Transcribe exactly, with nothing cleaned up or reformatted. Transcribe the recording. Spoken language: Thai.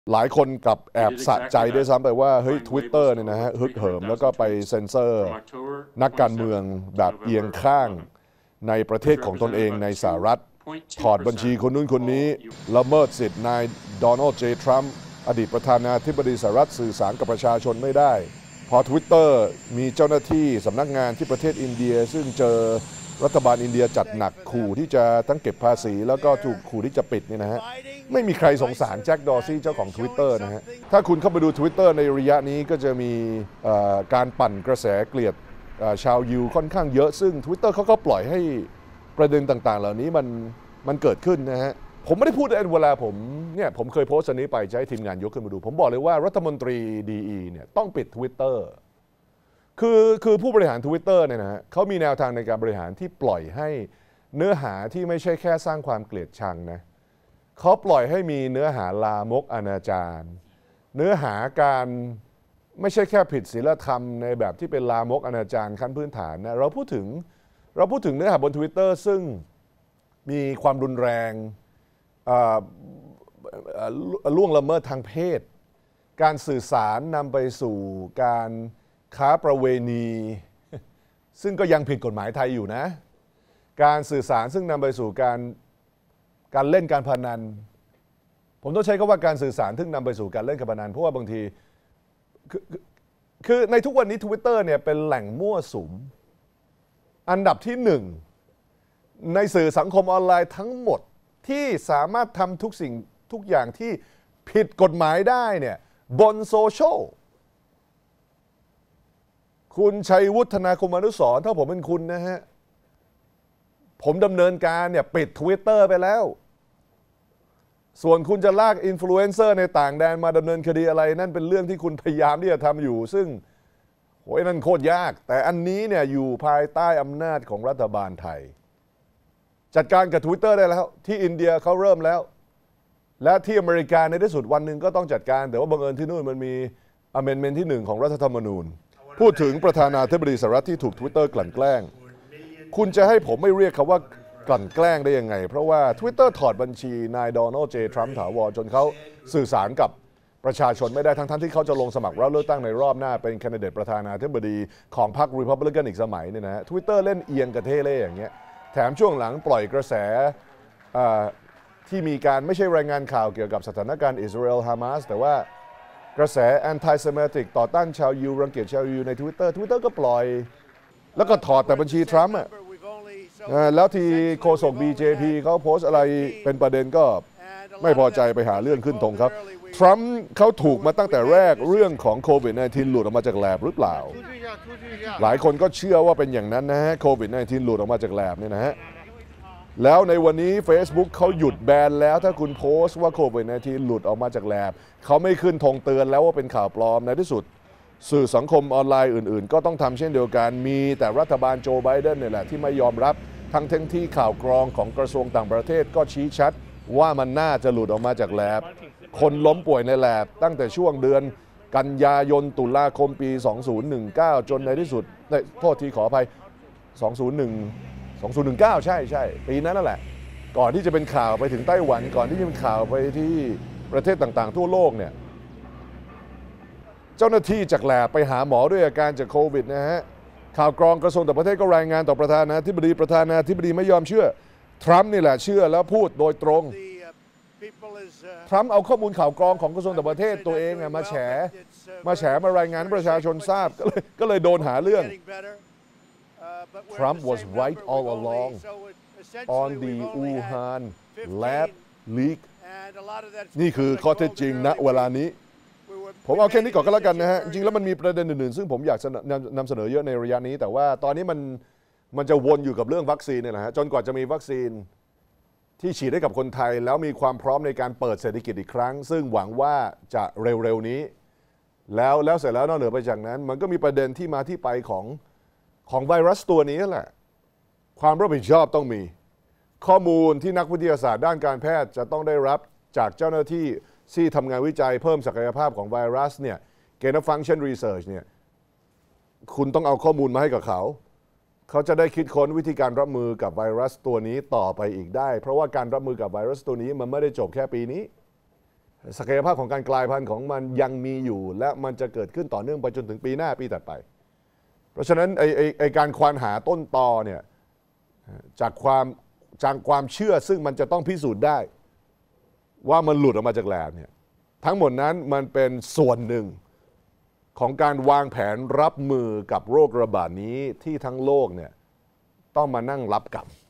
หลายคนกลับแอบสะใจด้วยซ้ำไปว่าเฮ้ย Twitter เนี่ยนะฮะฮึกเหิมแล้วก็ไปเซ็นเซอร์นักการเมืองแบบเอียงข้างในประเทศของตนเองในสหรัฐถอดบัญชีคนนู้นคนนี้ละเมิดสิทธิ์นายโดนัลด์เจทรัมป์อดีตประธานาธิบดีสหรัฐสื่อสารกับประชาชนไม่ได้พอ Twitter มีเจ้าหน้าที่สำนักงานที่ประเทศอินเดียซึ่งเจอรัฐบาลอินเดียจัดหนักขู่ที่จะทั้งเก็บภาษีแล้วก็ถูกขู่ที่จะปิดเนี่ยนะฮะไม่มีใครสงสารแจ็คดอร์ซี่เจ้าของ Twitter นะฮะถ้าคุณเข้าไปดู Twitter ในระยะนี้ก็จะมีการปั่นกระแสเกลียดชาวยิวค่อนข้างเยอะซึ่ง Twitter เขาก็ปล่อยให้ประเด็นต่างๆเหล่านี้มันมันเกิดขึ้นนะฮะผมไม่ได้พูดเวลาผมเนี่ยผมเคยโพสต์อันนี้ไปจะให้ทีมงานยกขึ้นมาดูผมบอกเลยว่ารัฐมนตรี ดี อี เนี่ยต้องปิด Twitter คือคือผู้บริหาร Twitter เนี่ยนะฮะเขามีแนวทางในการบริหารที่ปล่อยให้เนื้อหาที่ไม่ใช่แค่สร้างความเกลียดชังนะเขาปล่อยให้มีเนื้อหาลามกอนาจารเนื้อหาการไม่ใช่แค่ผิดศีลธรรมในแบบที่เป็นลามกอนาจารขั้นพื้นฐานนะเราพูดถึงเราพูดถึงเนื้อหาบน Twitter ซึ่งมีความรุนแรงล่วงละเมิดทางเพศการสื่อสารนำไปสู่การค้าประเวณีซึ่งก็ยังผิดกฎหมายไทยอยู่นะการสื่อสารซึ่งนำไปสู่การการเล่นการพนันผมต้องใช้คำว่าการสื่อสารซึ่งนำไปสู่การเล่นการพนันเพราะว่าบางทีคือคือในทุกวันนี้ Twitter เนี่ยเป็นแหล่งมั่วสุมอันดับที่หนึ่งในสื่อสังคมออนไลน์ทั้งหมดที่สามารถทำทุกสิ่งทุกอย่างที่ผิดกฎหมายได้เนี่ยบนโซเชียลคุณชัยวุฒนาคมอนุสรณ์ถ้าผมเป็นคุณนะฮะผมดำเนินการเนี่ยปิด Twitter ไปแล้วส่วนคุณจะลากอินฟลูเอนเซอร์ในต่างแดนมาดำเนินคดีอะไรนั่นเป็นเรื่องที่คุณพยายามที่จะทำอยู่ซึ่งโหยนั่นโคตรยากแต่อันนี้เนี่ยอยู่ภายใต้อำนาจของรัฐบาลไทยจัดการกับ Twitter ได้แล้วที่อินเดียเขาเริ่มแล้วและที่อเมริกาในที่สุดวันหนึ่งก็ต้องจัดการแต่ว่าบังเอิญที่นู่นมันมี Amendment ที่หนึ่งของรัฐธรรมนูญพูดถึงประธานาธิบดีสหรัฐที่ถูก Twitter กลั่นแกล้งคุณจะให้ผมไม่เรียกเขาว่ากลั่นแกล้งได้ยังไงเพราะว่า Twitter ถอดบัญชีนายโดนัลด์ เจ ทรัมป์ถาวรจนเขาสื่อสารกับประชาชนไม่ได้ทั้งๆที่เขาจะลงสมัครรับเลือกตั้งในรอบหน้าเป็นแคนดิเดตประธานาธิบดีของพรรค Republican อีกสมัยเนี่ยนะ Twitter เล่นเอียงกระเทเล่อย่างเงี้ยแถมช่วงหลังปล่อยกระแสที่มีการไม่ใช่รายงานข่าวเกี่ยวกับสถานการณ์อิสราเอลฮามาสแต่ว่ากระแส anti-Semitic ต่อต้านชาวยิวรังเกียจชาวยิวใน Twitter Twitter ก็ปล่อยแล้วก็ถอดแต่บัญชีทรัมป์อ่ะแล้วที่โฆษก บี เจ พี เขาโพสต์อะไรเป็นประเด็นก็ไม่พอใจไปหาเรื่องขึ้นธงครับทรัมป์เขาถูกมาตั้งแต่แรกเรื่องของโควิด สิบเก้า หลุดออกมาจากแลบหรือเปล่าหลายคนก็เชื่อว่าเป็นอย่างนั้นนะฮะโควิด สิบเก้า หลุดออกมาจากแลบเนี่ยนะฮะแล้วในวันนี้ Facebook เขาหยุดแบนแล้วถ้าคุณโพสต์ว่าโควิด สิบเก้า หลุดออกมาจากแลบเขาไม่ขึ้นธงเตือนแล้วว่าเป็นข่าวปลอมในที่สุดสื่อสังคมออนไลน์อื่นๆก็ต้องทำเช่นเดียวกันมีแต่รัฐบาลโจไบเดนเนี่ยแหละที่ไม่ยอมรับทั้งทั้งที่ข่าวกรองของกระทรวงต่างประเทศก็ชี้ชัดว่ามันน่าจะหลุดออกมาจากแลบคนล้มป่วยในแลบตั้งแต่ช่วงเดือนกันยายนตุลาคมปีสองพันสิบเก้าจนในที่สุดโทษทีขออภัยสองพันสิบเก้าใช่ใช่ปีนั้นนั่นแหละก่อนที่จะเป็นข่าวไปถึงไต้หวันก่อนที่จะเป็นข่าวไปที่ประเทศต่างๆทั่วโลกเนี่ยเจ้าหน้าที่จากแลบไปหาหมอด้วยอาการจากโควิดนะฮะข่าวกรองกระทรวงต่างประเทศก็รายงานต่อประธานาธิบดีประธานาธิบดีไม่ยอมเชื่อทรัมป์นี่แหละเชื่อแล้วพูดโดยตรงทรัมป์เอาข้อมูลข่าวกรองของกระทรวงต่างประเทศตัวเองมาแฉมาแฉมารายงานประชาชนทราบก็เลยก็เลยโดนหาเรื่อง Trump was right all along on the Wuhan lab leak นี่คือข้อเท็จจริงณเวลานี้ผมเอาแค่นี้ก่อนก็แล้วกันนะฮะจริงแล้วมันมีประเด็นอื่นๆซึ่งผมอยากนำเสนอเยอะในระยะนี้แต่ว่าตอนนี้มันมันจะวนอยู่กับเรื่องวัคซีนเนี่ยแหละฮะจนกว่าจะมีวัคซีนที่ฉีดให้กับคนไทยแล้วมีความพร้อมในการเปิดเศรษฐกิจอีกครั้งซึ่งหวังว่าจะเร็วๆนี้แล้วแล้วเสร็จแล้วนอกเหนือไปจากนั้นมันก็มีประเด็นที่มาที่ไปของของไวรัสตัวนี้แหละความรับผิดชอบต้องมีข้อมูลที่นักวิทยาศาสตร์ด้านการแพทย์จะต้องได้รับจากเจ้าหน้าที่ที่ทำงานวิจัยเพิ่มศักยภาพของไวรัสเนี่ย Gain of Function Research เนี่ยคุณต้องเอาข้อมูลมาให้กับเขาเขาจะได้คิดค้นวิธีการรับมือกับไวรัสตัวนี้ต่อไปอีกได้เพราะว่าการรับมือกับไวรัสตัวนี้มันไม่ได้จบแค่ปีนี้ศักยภาพของการกลายพันธุ์ของมันยังมีอยู่ และมันจะเกิดขึ้นต่อเนื่องไปจนถึงปีหน้าปีถัดไปเพราะฉะนั้นไอ้ไอ้ไอ้การควานหาต้นตอเนี่ยจากความจากความเชื่อซึ่งมันจะต้องพิสูจน์ได้ว่ามันหลุดออกมาจากแลบเนี่ยทั้งหมดนั้นมันเป็นส่วนหนึ่งของการวางแผนรับมือกับโรคระบาดนี้ที่ทั้งโลกเนี่ยต้องมานั่งรับกับ